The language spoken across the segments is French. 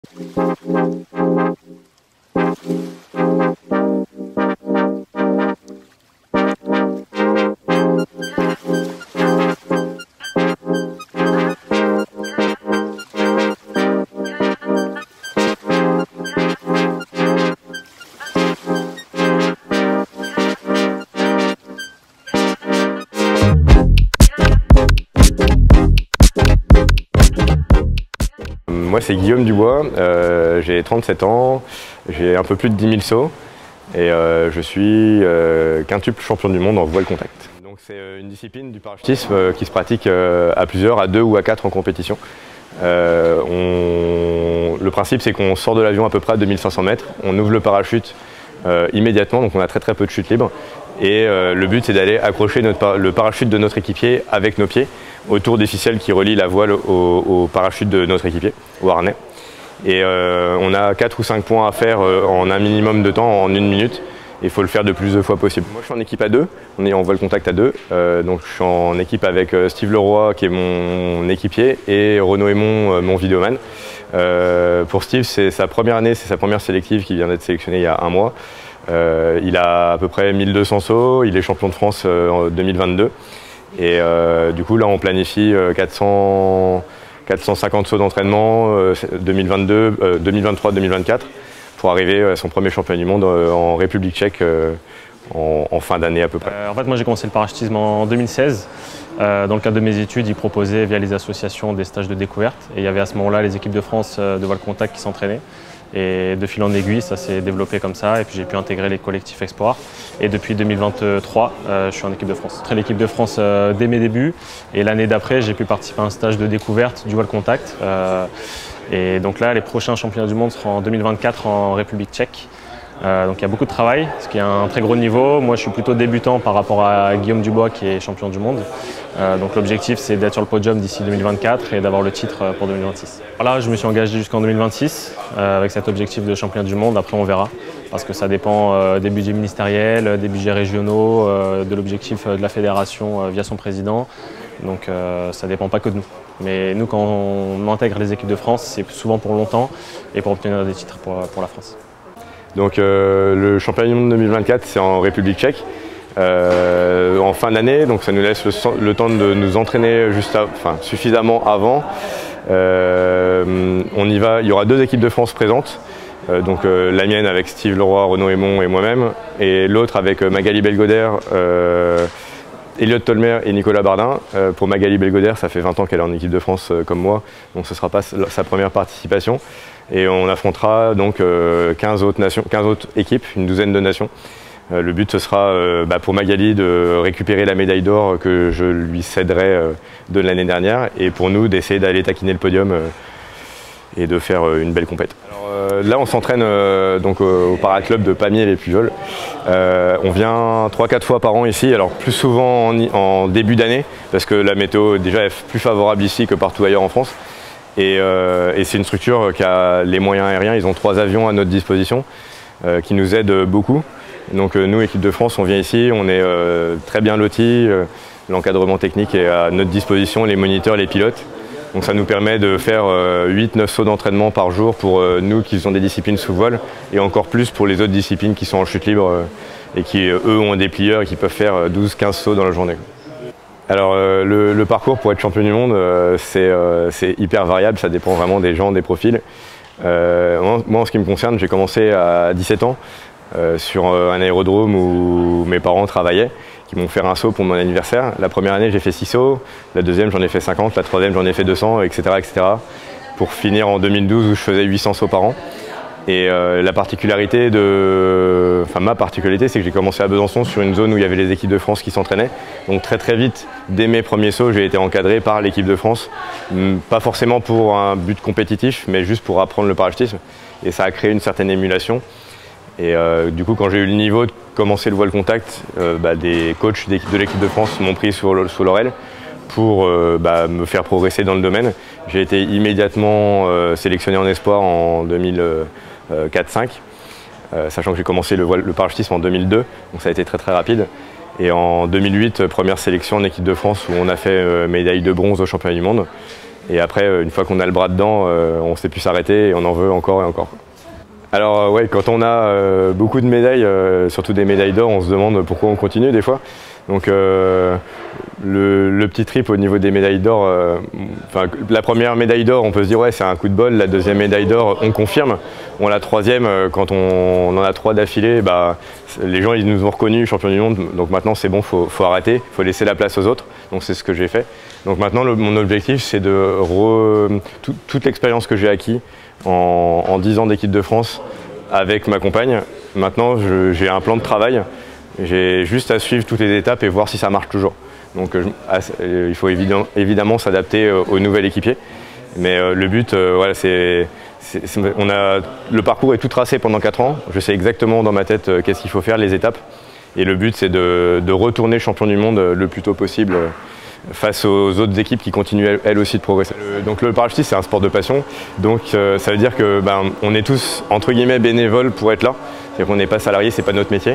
Moi c'est Guillaume Dubois, j'ai 37 ans, j'ai un peu plus de 10 000 sauts et je suis quintuple champion du monde en voile contact. Donc c'est une discipline du parachutisme qui se pratique à plusieurs, à 2 ou à 4 en compétition. Le principe c'est qu'on sort de l'avion à peu près à 2500 mètres, on ouvre le parachute immédiatement, donc on a très peu de chute libre. Et le but c'est d'aller accrocher le parachute de notre équipier avec nos pieds autour des ficelles qui relient la voile au parachute de notre équipier, au harnais. Et on a 4 ou 5 points à faire en un minimum de temps, en 1 minute. Il faut le faire de plus de fois possible. Moi je suis en équipe à 2, on est en voile contact à 2. Donc je suis en équipe avec Steve Leroy qui est mon équipier et Renaud Aymon, mon vidéoman. Pour Steve c'est sa première année, c'est sa première sélective qui vient d'être sélectionnée il y a un mois. Il a à peu près 1200 sauts, il est champion de France en 2022 et du coup là on planifie 450 sauts d'entraînement 2023-2024 pour arriver à son premier championnat du monde en République tchèque en fin d'année à peu près. En fait moi j'ai commencé le parachutisme en 2016. Dans le cadre de mes études, ils proposaient via les associations des stages de découverte et il y avait à ce moment-là les équipes de France de voile contact qui s'entraînaient. Et de fil en aiguille, ça s'est développé comme ça et puis j'ai pu intégrer les collectifs Explorer. Et depuis 2023, je suis en équipe de France. L'équipe de France dès mes débuts et l'année d'après, j'ai pu participer à un stage de découverte du voile contact. Et donc là, les prochains championnats du monde seront en 2024 en République tchèque. Donc il y a beaucoup de travail, ce qui est un très gros niveau. Moi je suis plutôt débutant par rapport à Guillaume Dubois qui est champion du monde. Donc l'objectif c'est d'être sur le podium d'ici 2024 et d'avoir le titre pour 2026. Voilà, je me suis engagé jusqu'en 2026 avec cet objectif de champion du monde. Après on verra parce que ça dépend des budgets ministériels, des budgets régionaux, de l'objectif de la fédération via son président. Donc ça ne dépend pas que de nous. Mais nous quand on intègre les équipes de France, c'est souvent pour longtemps et pour obtenir des titres pour la France. Donc le championnat du monde 2024 c'est en République tchèque en fin d'année, donc ça nous laisse le temps de nous entraîner suffisamment avant. On y va, il y aura 2 équipes de France présentes, donc la mienne avec Steve Leroy, Renaud Aymon et moi-même, et l'autre avec Magali Belgoder, Elliot Tolmer et Nicolas Bardin. Pour Magali Belgoder, ça fait 20 ans qu'elle est en équipe de France comme moi, donc ce ne sera pas sa première participation. Et on affrontera donc 15 autres équipes, une douzaine de nations. Le but ce sera pour Magali de récupérer la médaille d'or que je lui céderai de l'année dernière et pour nous d'essayer d'aller taquiner le podium et de faire une belle compète. Alors, là on s'entraîne donc au paraclub de Pamiers les Pujols. On vient 3-4 fois par an ici, alors plus souvent en début d'année parce que la météo déjà est plus favorable ici que partout ailleurs en France. Et c'est une structure qui a les moyens aériens, ils ont 3 avions à notre disposition qui nous aident beaucoup. Donc nous, équipe de France, on vient ici, on est très bien lotis, l'encadrement technique est à notre disposition, les moniteurs, les pilotes. Donc ça nous permet de faire 8-9 sauts d'entraînement par jour pour nous qui faisons des disciplines sous voile et encore plus pour les autres disciplines qui sont en chute libre et qui eux ont des plieurs et qui peuvent faire 12-15 sauts dans la journée. Alors le parcours pour être champion du monde, c'est hyper variable, ça dépend vraiment des gens, des profils. Moi en ce qui me concerne, j'ai commencé à 17 ans sur un aérodrome où mes parents travaillaient, qui m'ont fait un saut pour mon anniversaire. La première année j'ai fait 6 sauts, la deuxième j'en ai fait 50, la troisième j'en ai fait 200, etc. Pour finir en 2012 où je faisais 800 sauts par an. Et ma particularité c'est que j'ai commencé à Besançon sur une zone où il y avait les équipes de France qui s'entraînaient. Donc très vite, dès mes premiers sauts, j'ai été encadré par l'équipe de France. Pas forcément pour un but compétitif, mais juste pour apprendre le parachutisme. Et ça a créé une certaine émulation. Et du coup, quand j'ai eu le niveau de commencer le voile contact, des coachs de l'équipe de France m'ont pris sous l'oreille pour me faire progresser dans le domaine. J'ai été immédiatement sélectionné en espoir en 2004-2005, sachant que j'ai commencé le parachutisme en 2002, donc ça a été très rapide. Et en 2008, première sélection en équipe de France où on a fait médaille de bronze au championnat du monde. Et après, une fois qu'on a le bras dedans, on ne sait plus s'arrêter et on en veut encore et encore. Alors ouais, quand on a beaucoup de médailles, surtout des médailles d'or, on se demande pourquoi on continue des fois. Donc le petit trip au niveau des médailles d'or, la première médaille d'or, on peut se dire ouais c'est un coup de bol. La deuxième médaille d'or, on confirme. Bon, la troisième, quand on en a 3 d'affilée, bah, les gens ils nous ont reconnus champion du monde. Donc maintenant c'est bon, faut arrêter, faut laisser la place aux autres. Donc c'est ce que j'ai fait. Donc maintenant mon objectif c'est de toute l'expérience que j'ai acquis en 10 ans d'équipe de France avec ma compagne. Maintenant j'ai un plan de travail. J'ai juste à suivre toutes les étapes et voir si ça marche toujours. Donc il faut évidemment s'adapter au nouvel équipier. Mais le but, voilà, le parcours est tout tracé pendant 4 ans. Je sais exactement dans ma tête qu'est-ce qu'il faut faire, les étapes. Et le but, c'est de retourner champion du monde le plus tôt possible face aux autres équipes qui continuent elles aussi de progresser. Donc le parachutisme, c'est un sport de passion. Donc ça veut dire que on est tous entre guillemets bénévoles pour être là. C'est-à-dire qu'on n'est pas salarié, c'est pas notre métier.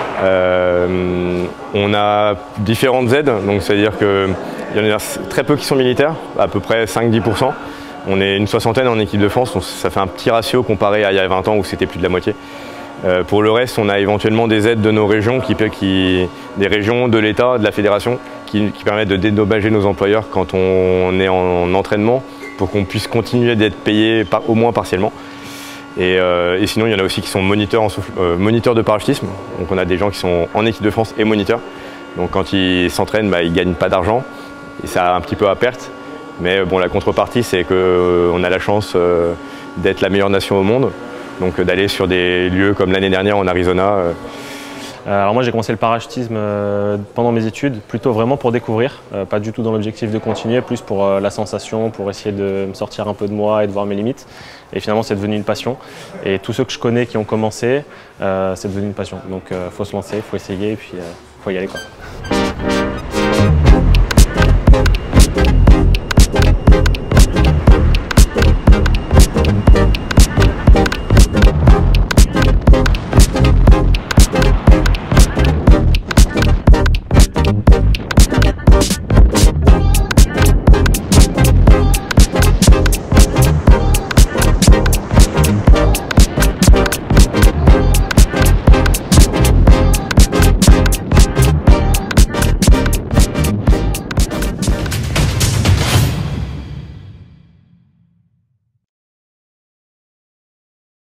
On a différentes aides, donc c'est-à-dire qu'il y en a très peu qui sont militaires, à peu près 5-10%. On est une 60aine en équipe de France, donc ça fait un petit ratio comparé à il y a 20 ans où c'était plus de la moitié. Pour le reste, on a éventuellement des aides de nos régions, des régions, de l'État, de la fédération, qui permettent de dédommager nos employeurs quand on est en entraînement pour qu'on puisse continuer d'être payé au moins partiellement. Et sinon, il y en a aussi qui sont moniteurs de parachutisme. Donc on a des gens qui sont en équipe de France et moniteurs. Donc quand ils s'entraînent, ils ne gagnent pas d'argent. Et ça a un petit peu à perte. Mais bon, la contrepartie, c'est qu'on a la chance d'être la meilleure nation au monde. Donc d'aller sur des lieux comme l'année dernière en Arizona. Alors moi j'ai commencé le parachutisme pendant mes études, plutôt vraiment pour découvrir, pas du tout dans l'objectif de continuer, plus pour la sensation, pour essayer de me sortir un peu de moi et de voir mes limites. Et finalement c'est devenu une passion. Et tous ceux que je connais qui ont commencé, c'est devenu une passion. Donc faut se lancer, faut essayer et puis faut y aller quoi.